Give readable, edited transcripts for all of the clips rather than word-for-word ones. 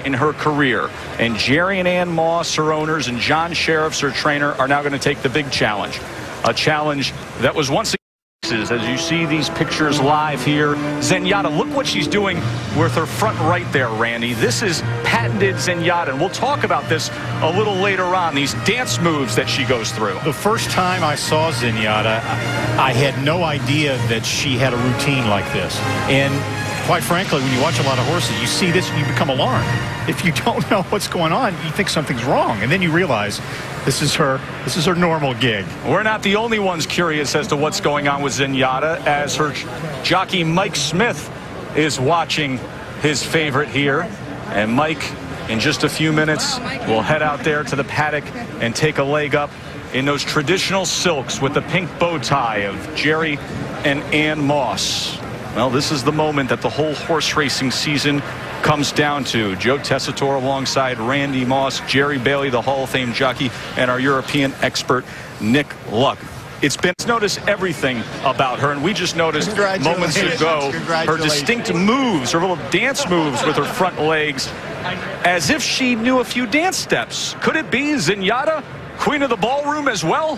in her career. And Jerry and Ann Moss, her owners, and John Sheriffs, her trainer, are now going to take the big challenge. A challenge that was once again, as you see these pictures live here. Zenyatta, look what she's doing with her front right there, Randy. This is patented Zenyatta, and we'll talk about this a little later on, these dance moves that she goes through. The first time I saw Zenyatta, I had no idea that she had a routine like this. And quite frankly, when you watch a lot of horses, you see this and you become alarmed. If you don't know what's going on, you think something's wrong. And then you realize this is her normal gig. We're not the only ones curious as to what's going on with Zenyatta, as her jockey Mike Smith is watching his favorite here. And Mike, in just a few minutes, will head out there to the paddock and take a leg up in those traditional silks with the pink bow tie of Jerry and Ann Moss. Well, this is the moment that the whole horse racing season comes down to. Joe Tessitore alongside Randy Moss, Jerry Bailey, the Hall of Fame jockey, and our European expert, Nick Luck. It's been noticed everything about her, and we just noticed moments ago her distinct moves, her little dance moves with her front legs, as if she knew a few dance steps. Could it be Zenyatta, queen of the ballroom as well?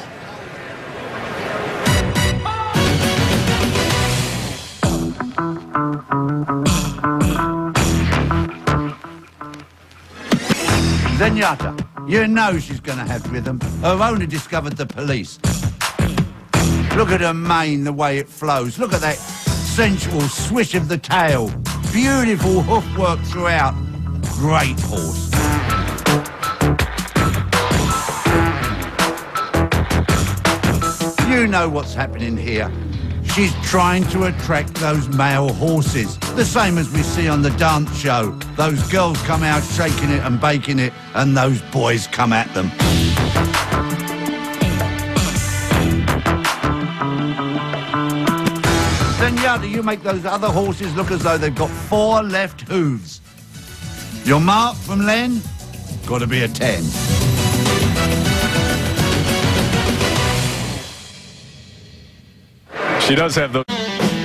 Zenyatta, you know she's going to have rhythm. Her owner discovered the police. Look at her mane, the way it flows. Look at that sensual swish of the tail. Beautiful hoof work throughout. Great horse. You know what's happening here. She's trying to attract those male horses, the same as we see on the dance show. Those girls come out shaking it and baking it, and those boys come at them. Zenyatta, you make those other horses look as though they've got 4 left hooves. Your mark from Len? Got to be a 10. She does have the...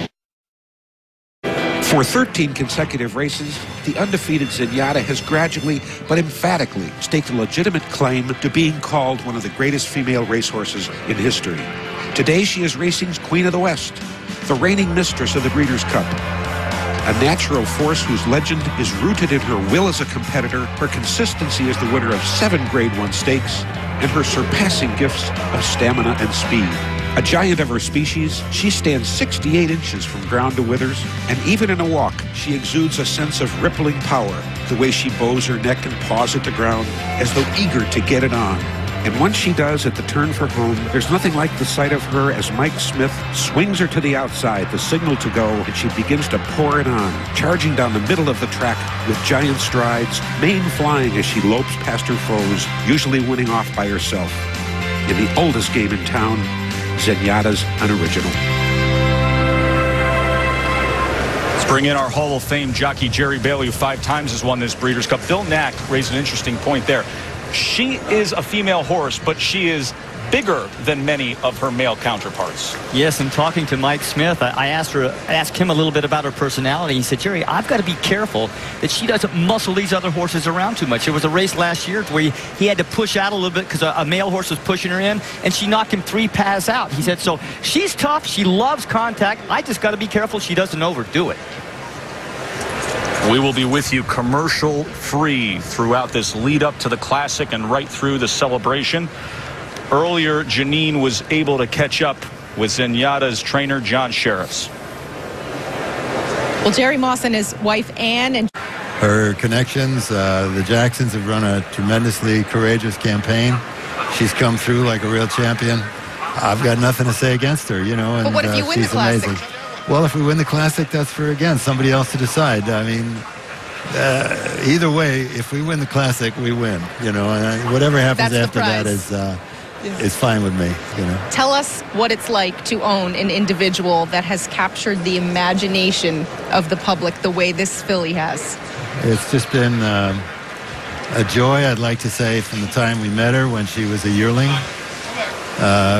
For 13 consecutive races, the undefeated Zenyatta has gradually but emphatically staked a legitimate claim to being called one of the greatest female racehorses in history. Today she is racing's Queen of the West, the reigning mistress of the Breeders' Cup. A natural force whose legend is rooted in her will as a competitor, her consistency as the winner of 7 Grade 1 stakes, and her surpassing gifts of stamina and speed. A giant of her species, she stands 68 inches from ground to withers, and even in a walk, she exudes a sense of rippling power, the way she bows her neck and paws at the ground, as though eager to get it on. And once she does at the turn for home, there's nothing like the sight of her as Mike Smith swings her to the outside, the signal to go, and she begins to pour it on, charging down the middle of the track with giant strides, mane flying as she lopes past her foes, usually winning off by herself. In the oldest game in town, Zenyatta's an original. Let's bring in our Hall of Fame jockey Jerry Bailey, who 5 times has won this Breeders' Cup. Bill Knack raised an interesting point there. She is a female horse, but she is bigger than many of her male counterparts. Yes, and talking to Mike Smith, I asked him a little bit about her personality. He said, Jerry, I've got to be careful that she doesn't muscle these other horses around too much. There was a race last year where he had to push out a little bit because a male horse was pushing her in, and she knocked him 3 paths out. He said, so she's tough. She loves contact. I just got to be careful she doesn't overdo it. We will be with you commercial free throughout this lead up to the Classic and right through the celebration. Earlier, Janine was able to catch up with Zenyatta's trainer, John Sheriffs. Well, Jerry Moss and his wife, Ann, and her connections, the Jacksons have run a tremendously courageous campaign. She's come through like a real champion. I've got nothing to say against her, you know, and but what if you win the she's Classic? amazing. Well, if we win the Classic, that's for, again, somebody else to decide. I mean, either way, if we win the Classic, we win, you know, and whatever happens after that is fine with me, you know. Tell us what it's like to own an individual that has captured the imagination of the public the way this filly has. It's just been a joy, I'd like to say, from the time we met her when she was a yearling.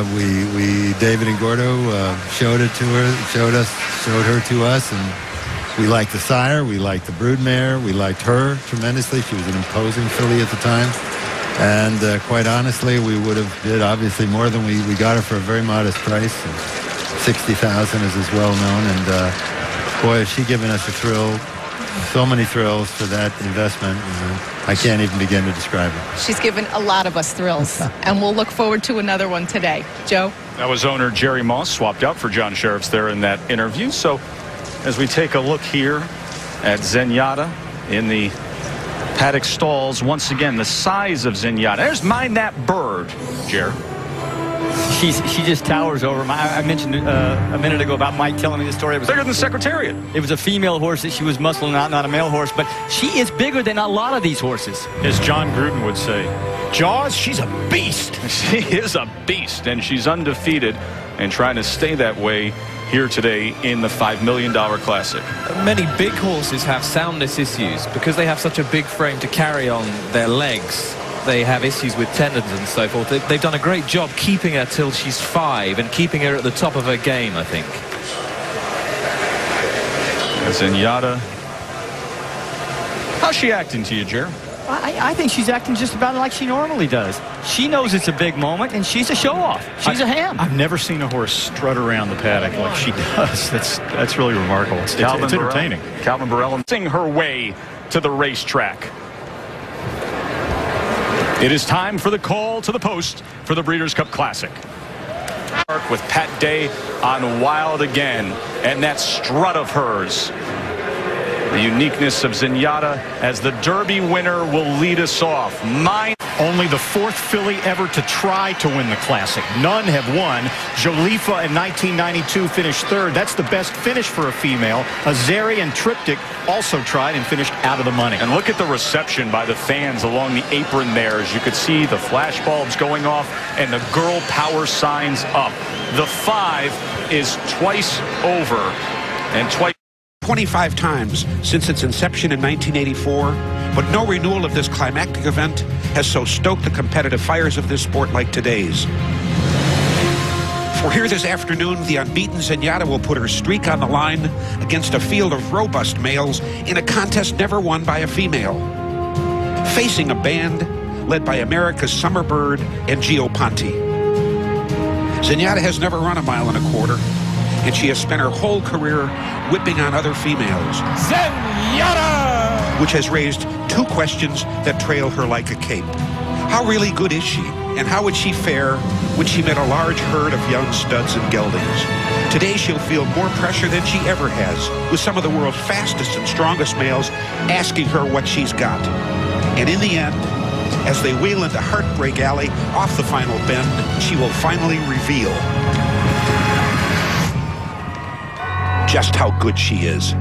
David and Gordo showed her to us, and We liked the sire, we liked the broodmare, we liked her tremendously. She was an imposing filly at the time. And quite honestly, we would have bid obviously more than we got her for a very modest price. 60,000 is well known. And boy, has she given us a thrill. So many thrills for that investment. I can't even begin to describe it. She's given a lot of us thrills, and we'll look forward to another one today. Joe? That was owner Jerry Moss, swapped out for John Sheriffs there in that interview. So as we take a look here at Zenyatta in the paddock stalls, once again, the size of Zenyatta. There's Mind That Bird, Jer. She just towers over him. I mentioned a minute ago about Mike telling me the story. It was bigger than Secretariat. It was a female horse that she was muscling out, not a male horse. But she is bigger than a lot of these horses. As John Gruden would say, Jaws, she's a beast. She is a beast, and she's undefeated and trying to stay that way here today in the $5 million Classic. Many big horses have soundness issues because they have such a big frame to carry on their legs. They have issues with tendons and so forth. They've done a great job keeping her till she's 5 and keeping her at the top of her game, I think. Zenyatta. How's she acting to you, Jer? I think she's acting just about like she normally does. She knows it's a big moment, and she's a show-off. She's a ham. I've never seen a horse strut around the paddock like she does. That's really remarkable. It's entertaining. Calvin Burrell sing her way to the racetrack. It is time for the call to the post for the Breeders' Cup Classic. With Pat Day on Wild again, and that strut of hers. The uniqueness of Zenyatta as the Derby winner will lead us off. Only the 4th filly ever to try to win the Classic. None have won. Jolifa in 1992 finished 3rd. That's the best finish for a female. Azeri and Triptych also tried and finished out of the money. And look at the reception by the fans along the apron there. As you could see the flash bulbs going off and the girl power signs up. The 5 is twice over and twice. 25 times since its inception in 1984, but no renewal of this climactic event has so stoked the competitive fires of this sport like today's. For here this afternoon, the unbeaten Zenyatta will put her streak on the line against a field of robust males in a contest never won by a female. Facing a band led by America's Summer Bird and Gio Ponti. Zenyatta has never run a mile and a quarter, and she has spent her whole career whipping on other females. Zenyatta! Which has raised 2 questions that trail her like a cape. How really good is she? And how would she fare when she met a large herd of young studs and geldings? Today she'll feel more pressure than she ever has, with some of the world's fastest and strongest males asking her what she's got. And in the end, as they wheel into Heartbreak Alley off the final bend, she will finally reveal just how good she is.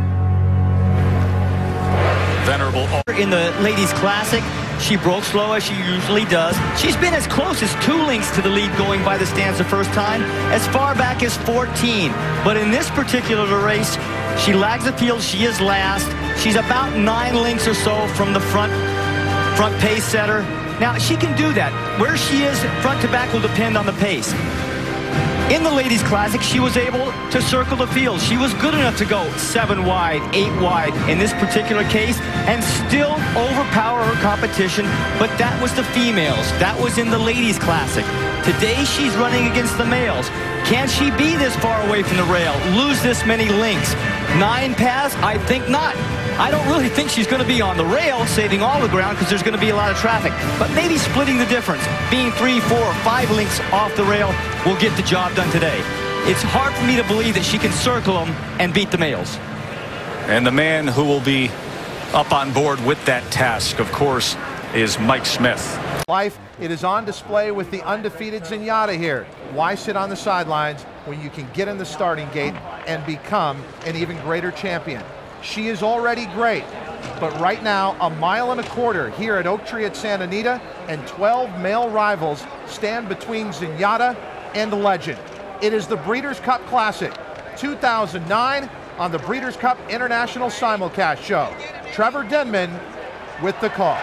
Venerable. In the Ladies Classic, she broke slow as she usually does. She's been as close as 2 lengths to the lead going by the stands the first time, as far back as 14. But in this particular race, she lags the field. She is last. She's about 9 lengths or so from the front pace setter. Now, she can do that. Where she is front to back will depend on the pace. In the Ladies Classic, she was able to circle the field. She was good enough to go 7 wide, 8 wide in this particular case and still overpower her competition, but that was the females. That was in the Ladies Classic. Today, she's running against the males. Can she be this far away from the rail, lose this many lengths? 9 paths? I think not. I don't really think she's going to be on the rail saving all the ground because there's going to be a lot of traffic. But maybe splitting the difference, being 3, 4, 5 lengths off the rail will get the job done today. It's hard for me to believe that she can circle them and beat the males. And the man who will be up on board with that task, of course, is Mike Smith. Life, it is on display with the undefeated Zenyatta here. Why sit on the sidelines when you can get in the starting gate and become an even greater champion? She is already great, but right now, a mile and a quarter here at Oak Tree at Santa Anita, and 12 male rivals stand between Zenyatta and the legend. It is the Breeders' Cup Classic, 2009 on the Breeders' Cup International Simulcast Show. Trevor Denman with the call.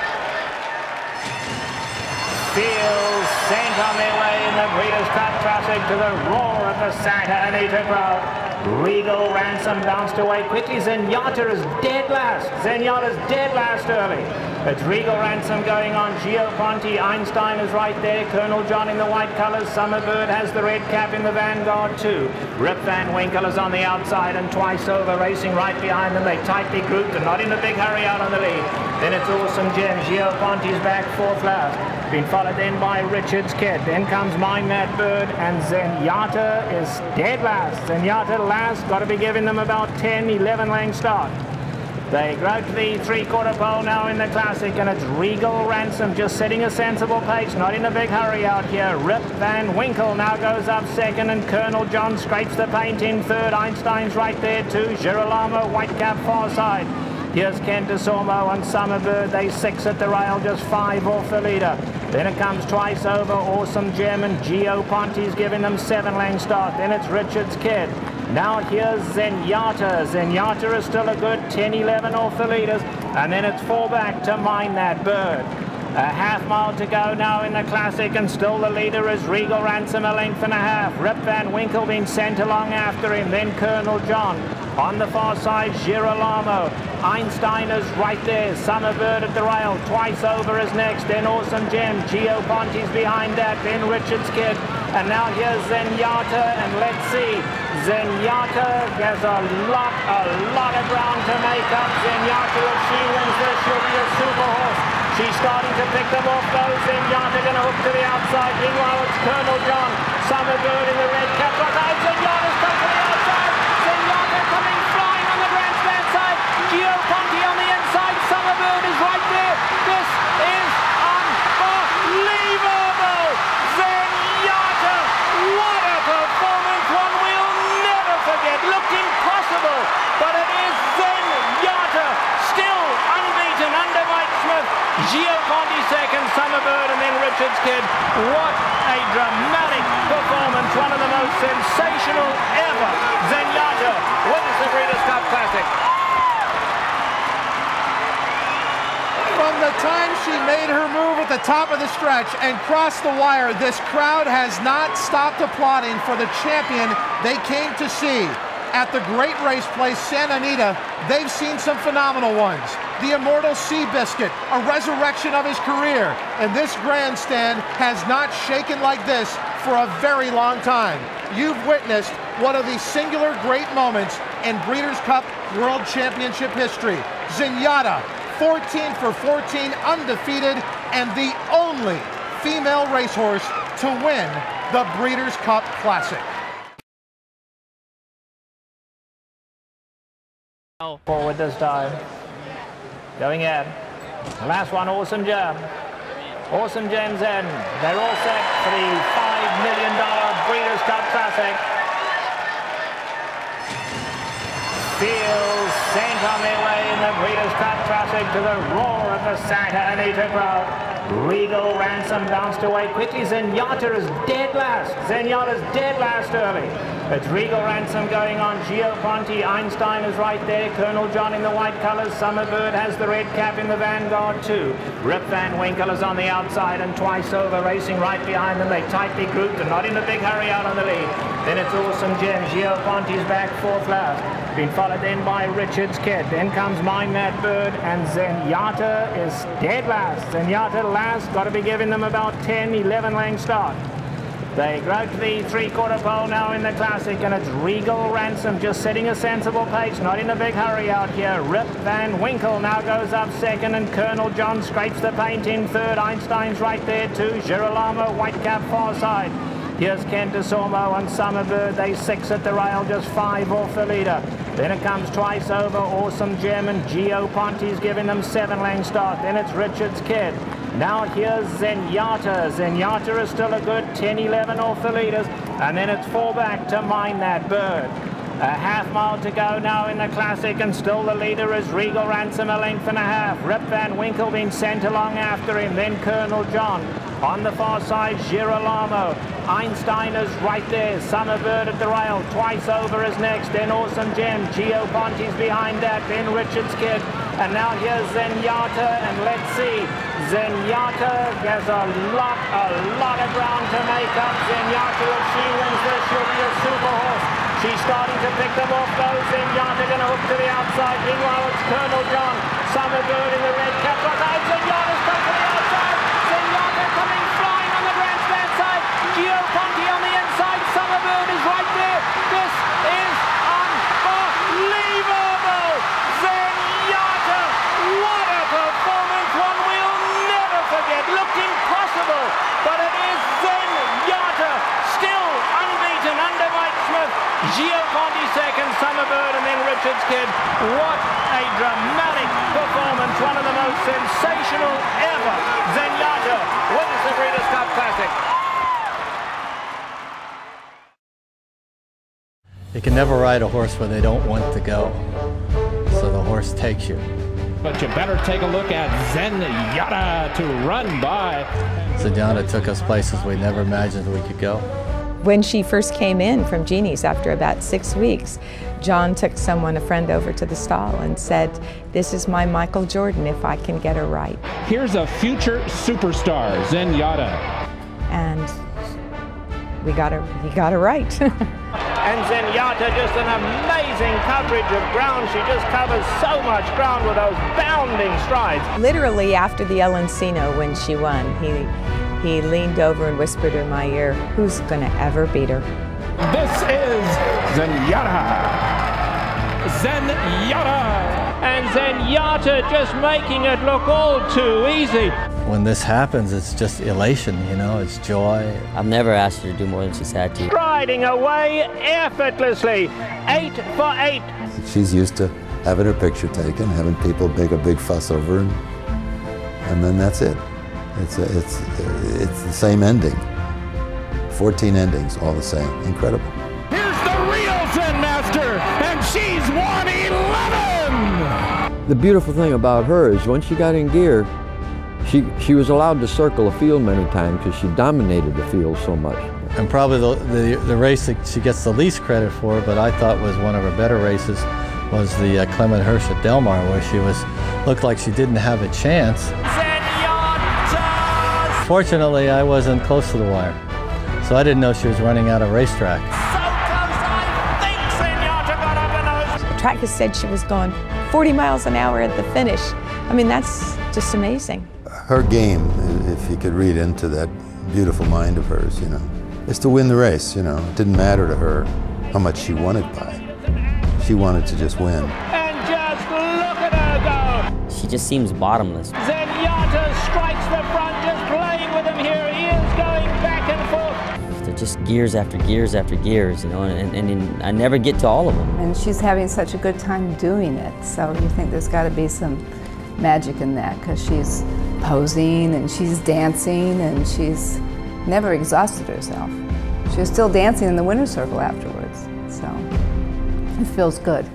Fields sink on their way in the Breeders' Cup Classic to the roar of the Santa Anita crowd. Regal Ransom bounced away quickly. Zenyatta is dead last. Zenyatta's dead last early. It's Regal Ransom going on. Gio Ponti, Einstein is right there. Colonel John in the white colours. Summerbird has the red cap in the vanguard too. Rip Van Winkle is on the outside and Twice Over racing right behind them. They tightly grouped and not in a big hurry out on the lead. Then it's Awesome Gem. Gio Ponti's back fourth last. Been followed then by Richard's Kid. Then comes Mine That Bird and Zenyatta is dead last. Zenyatta last. Got to be giving them about 10, 11 length start. They grow to the three-quarter pole now in the Classic, and it's Regal Ransom just setting a sensible pace, not in a big hurry out here. Rip Van Winkle now goes up second, and Colonel John scrapes the paint in third. Einstein's right there too. Girolamo, white cap far side. Here's Ken DeSormo and Summerbird. They 6 at the rail, just 5 off the leader. Then it comes Twice Over, Awesome Gem, and Gio Ponti's giving them 7 length start. Then it's Richard's Kid. Now here's Zenyatta. Zenyatta is still a good 10-11 off the leaders. And then it's 4 back to Mine That Bird. A half mile to go now in the Classic, and still the leader is Regal Ransom, a length and a half. Rip Van Winkle being sent along after him. Then Colonel John. On the far side, Girolamo. Einstein is right there. Summerbird at the rail. Twice Over is next. Then Awesome Gem. Gio Ponti's behind that. Then Richard's Kid. And now here's Zenyatta. And let's see. Zenyatta has a lot of ground to make up. Zenyatta, if she wins this, she'll be a super horse. She's starting to pick them off though. Zenyatta going to hook to the outside. Meanwhile, it's Colonel John. Summerbird in the red cap. Zenyatta's come to the outside. Zenyatta coming flying on the grandstand side. Gio Ponti on the inside. Summerbird is right there. This is unbelievable. Zenyatta, what a performance. One we'll never forget. Looked impossible, but it is Zenyatta. Still unbeaten under Mike Smith. Gio Ponti second, Summerbird, and then Richard's Kid. What a dramatic performance. One of the most sensational ever. Zenyatta wins the Breeders' Cup Classic. From the time she made her move at the top of the stretch and crossed the wire, this crowd has not stopped applauding for the champion they came to see. At the great race place, Santa Anita, they've seen some phenomenal ones. The Immortal Seabiscuit, a resurrection of his career. And this grandstand has not shaken like this for a very long time. You've witnessed one of the singular great moments in Breeders' Cup World Championship history. Zenyatta, 14 for 14, undefeated, and the only female racehorse to win the Breeders' Cup Classic. Forward this time. Going in. The last one, Awesome Gem. Awesome Gem's in. They're all set for the $5 million Breeders' Cup Classic. Fields sent on their way in the Breeders' Cup Classic to the roar of the Santa Anita crowd. Regal Ransom bounced away quickly. Zenyatta is dead last. Zenyatta's dead last early. It's Regal Ransom going on. Gio Ponti, Einstein is right there. Colonel John in the white colours. Summerbird has the red cap in the vanguard too. Rip Van Winkle is on the outside and Twice Over racing right behind them. They tightly grouped and not in a big hurry out on the lead. Then it's Awesome Gem. Gio Ponti's back fourth last. Been followed then by Richard's Kid. Then comes Mine That Bird, and Zenyatta is dead last. Zenyatta last. Got to be giving them about 10, 11 length start. They grow to the three-quarter pole now in the Classic, and it's Regal Ransom just setting a sensible pace, not in a big hurry out here. Rip Van Winkle now goes up second, and Colonel John scrapes the paint in third. Einstein's right there too. Girolamo, white cap far side. Here's Ken DeSormo and Summerbird. They 6 at the rail, just 5 off the leader. Then it comes Twice Over, Awesome Gem, and Gio Ponti's giving them 7 length start. Then it's Richard's Kid. Now here's Zenyatta. Zenyatta is still a good 10-11 off the leaders. And then it's 4 back to Mine That Bird. A half mile to go now in the Classic, and still the leader is Regal Ransom, a length and a half. Rip Van Winkle being sent along after him. Then Colonel John. On the far side, Girolamo. Einstein is right there. Summerbird at the rail. Twice Over is next. Then Awesome Gem. Gio Ponti's behind that. Then Richard's Kid. And now here's Zenyatta. And let's see. Zenyatta has a lot of ground to make up. Zenyatta, if she wins this, she'll be a super horse. She's starting to pick them off, though. Zenyatta going to hook to the outside. Meanwhile, it's Colonel John. Summerbird in the red cap. Zenyatta's come to the outside. Zenyatta coming flying on the grandstand side. Gio Ponti on the inside. Summerbird is right there. This is unbelievable. Zenyatta, what a performance. One we'll never forget. Looked impossible, but it is Zenyatta, still unbeaten under Mike Smith. Gio Ponti second, Summerbird, and then Richards Kid. What a dramatic performance. One of the most sensational ever. Zenyatta wins the Breeders' Cup Classic. You can never ride a horse where they don't want to go. So the horse takes you. But you better take a look at Zenyatta to run by. Zenyatta took us places we never imagined we could go. When she first came in from Jeannie's after about 6 weeks, John took a friend over to the stall and said, "This is my Michael Jordan if I can get her right." Here's a future superstar, Zenyatta. And he got her right. And Zenyatta, just an amazing coverage of ground. She just covers so much ground with those bounding strides. Literally after the El Encino when she won, he leaned over and whispered in my ear, "Who's gonna ever beat her?" This is Zenyatta. Zenyatta. And Zenyatta just making it look all too easy. When this happens, it's just elation, you know, it's joy. I've never asked her to do more than she's had to. Striding away effortlessly, 8 for 8. She's used to having her picture taken, having people make a big fuss over her, and then that's it. It's the same ending. 14 endings, all the same. Incredible. Here's the real Zen Master, and she's won 11! The beautiful thing about her is when she got in gear, she was allowed to circle a field many times because she dominated the field so much. And probably the race that she gets the least credit for, but I thought was one of her better races, was the Clement Hirsch at Del Mar, where she looked like she didn't have a chance. Fortunately, I wasn't close to the wire, so I didn't know she was running out of racetrack. The tracker said she was going 40 miles an hour at the finish. I mean, that's just amazing. Her game, if you could read into that beautiful mind of hers, you know, is to win the race, you know. It didn't matter to her how much she won it by. She wanted to just win. And just look at her go! She just seems bottomless. Zenyatta strikes the front, just playing with him here. He is going back and forth. They're just gears after gears after gears, you know, and I never get to all of them. And she's having such a good time doing it, so you think there's got to be some magic in that, because she's posing and she's dancing and she's never exhausted herself. She was still dancing in the winner's circle afterwards, so it feels good.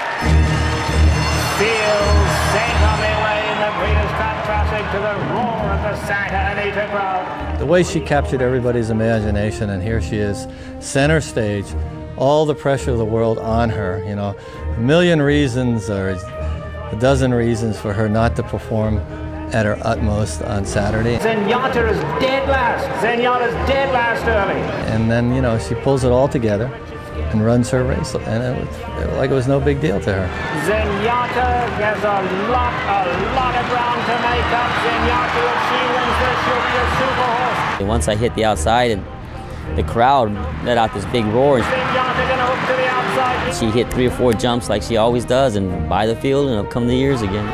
Feels set on their way in the Breeders' Cup Classic to the roar of the Santa Anita crowd. The way she captured everybody's imagination, and here she is, center stage, all the pressure of the world on her, you know, a million reasons or a dozen reasons for her not to perform at her utmost on Saturday. Zenyatta is dead last. Zenyatta's dead last early. And then, you know, she pulls it all together and runs her race, and it was like it was no big deal to her. Zenyatta has a lot of ground to make up. Zenyatta, if she wins this, she'll be a super horse. And once I hit the outside, and the crowd let out this big roar. Zenyatta gonna hook to the outside. She hit 3 or 4 jumps like she always does, and by the field, and it'll come the ears again.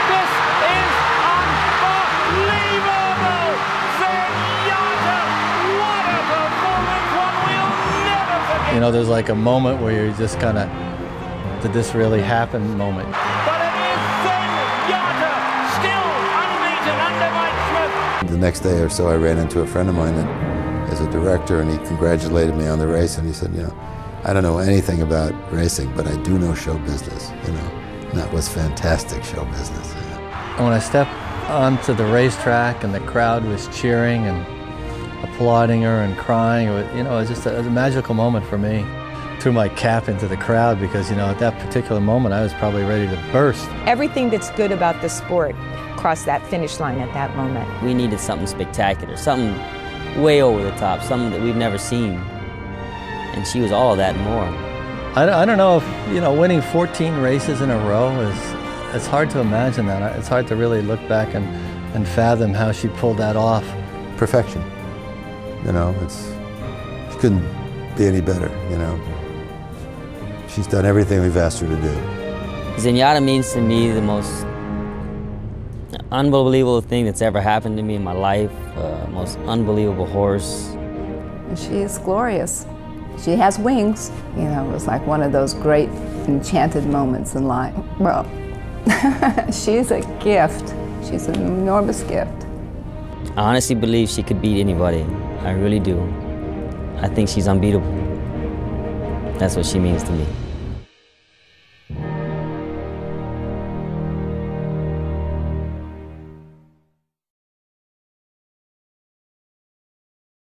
You know, there's like a moment where you're just kind of, did this really happen moment. But it is Zenyatta, still unbeaten under Mike Smith. The next day or so, I ran into a friend of mine that is a director, and he congratulated me on the race, and he said, you know, I don't know anything about racing, but I do know show business, you know. And that was fantastic show business. You know? And when I stepped onto the racetrack and the crowd was cheering and applauding her and crying, it was, you know, it was just a magical moment for me. Threw my cap into the crowd because, you know, at that particular moment I was probably ready to burst. Everything that's good about the sport crossed that finish line at that moment. We needed something spectacular, something way over the top, something that we've never seen. And she was all of that and more. I don't know if, winning 14 races in a row it's hard to imagine that. It's hard to really look back and fathom how she pulled that off. Perfection. She couldn't be any better, She's done everything we've asked her to do. Zenyatta means to me the most unbelievable thing that's ever happened to me in my life, most unbelievable horse. She is glorious. She has wings. It was like one of those great enchanted moments in life. Well, she's a gift. She's an enormous gift. I honestly believe she could beat anybody. I really do. I think she's unbeatable. That's what she means to me.